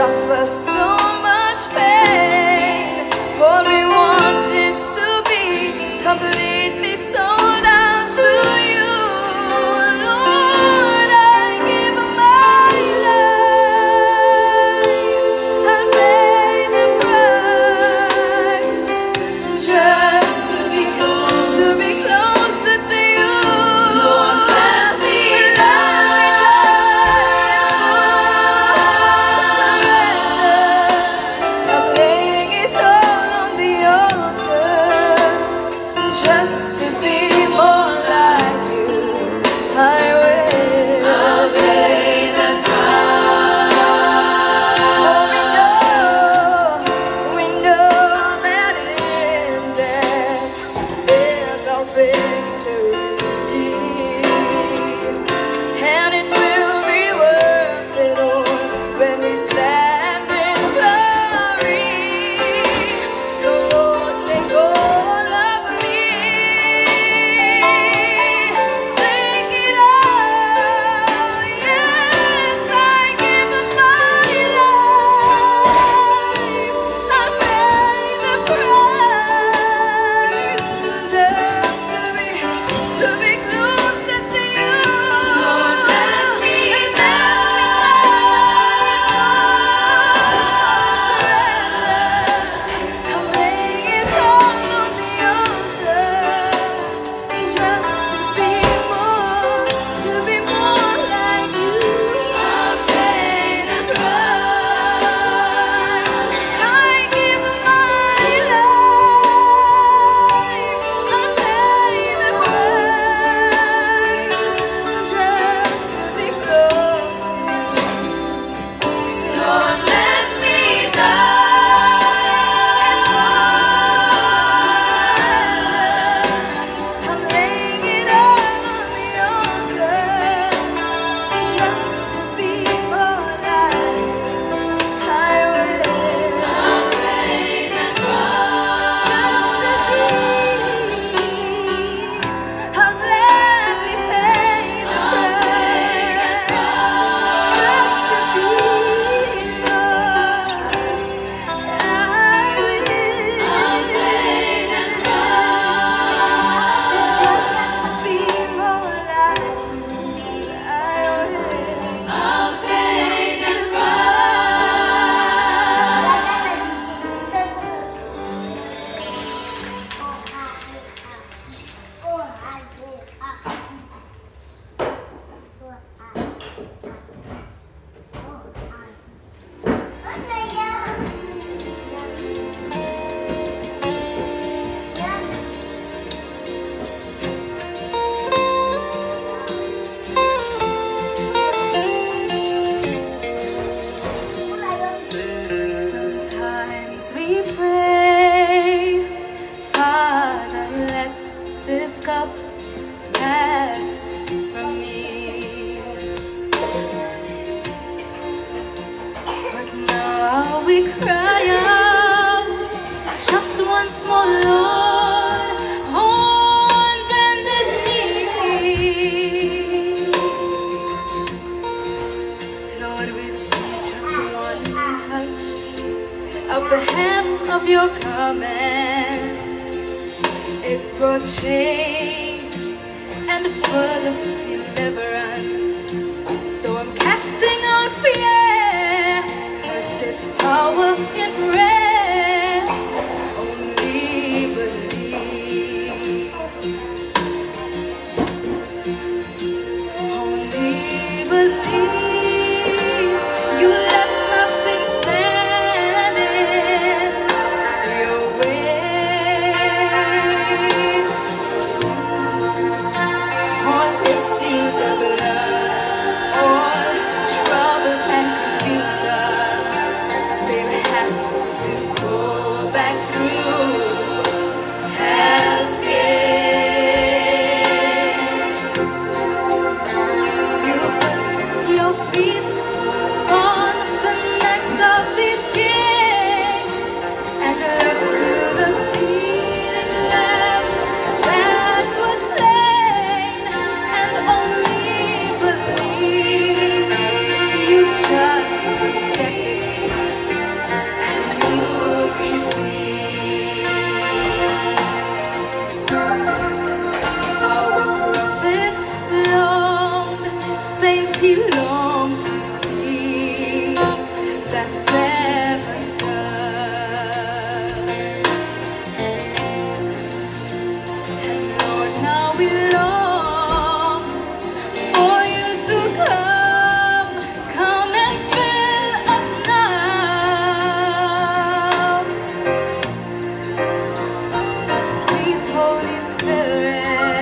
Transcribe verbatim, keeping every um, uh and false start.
suffer so much pain. All we want is to be completely sold out to you. Lord, I give my life. I pay the price just to be close, to be closer to you. Lord, let me just to be more like you, I will. I'll pay the price. For we know, we know that in death there's our victory, and it will be worth it all when we stand in glory. So Lord, take all of me. We cry out just once more, Lord, on bended knee. Lord, we see just one touch of the hem of your garment. It brought change and full deliverance. So I'm casting out fear. Power in prayer, only believe, only believe. You let nothing stand in your way. On this sea Holy Spirit.